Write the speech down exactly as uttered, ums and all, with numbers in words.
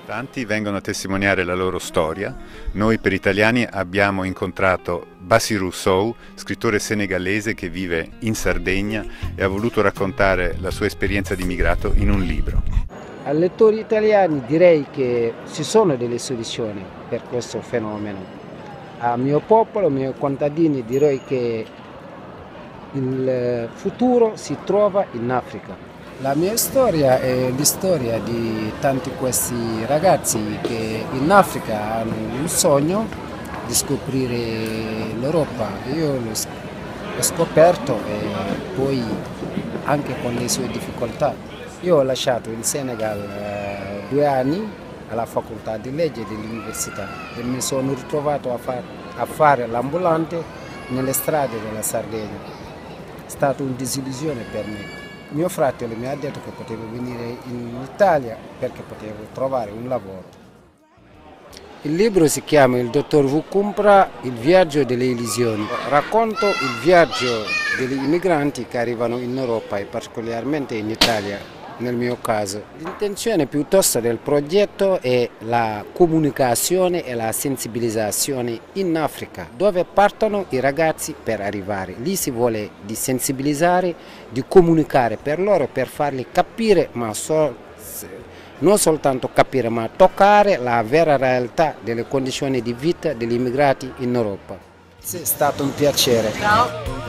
Tanti vengono a testimoniare la loro storia. Noi per italiani abbiamo incontrato Bassirou Sow, scrittore senegalese che vive in Sardegna e ha voluto raccontare la sua esperienza di immigrato in un libro. Ai lettori italiani direi che ci sono delle soluzioni per questo fenomeno. Al mio popolo, ai miei contadini direi che il futuro si trova in Africa. La mia storia è la storia di tanti questi ragazzi che in Africa hanno un sogno di scoprire l'Europa. Io l'ho scoperto e poi anche con le sue difficoltà. Io ho lasciato in Senegal eh, due anni alla facoltà di legge dell'università e mi sono ritrovato a, far, a fare l'ambulante nelle strade della Sardegna. È stata una disillusione per me. Mio fratello mi ha detto che potevo venire in Italia perché potevo trovare un lavoro. Il libro si chiama Il dottor Vukumpra, il viaggio delle illusioni. Racconto il viaggio degli immigranti che arrivano in Europa e particolarmente in Italia, nel mio caso. L'intenzione piuttosto del progetto è la comunicazione e la sensibilizzazione in Africa, dove partono i ragazzi per arrivare. Lì si vuole di sensibilizzare, di comunicare per loro, per farli capire, ma so, non soltanto capire, ma toccare la vera realtà delle condizioni di vita degli immigrati in Europa. È stato un piacere. Ciao.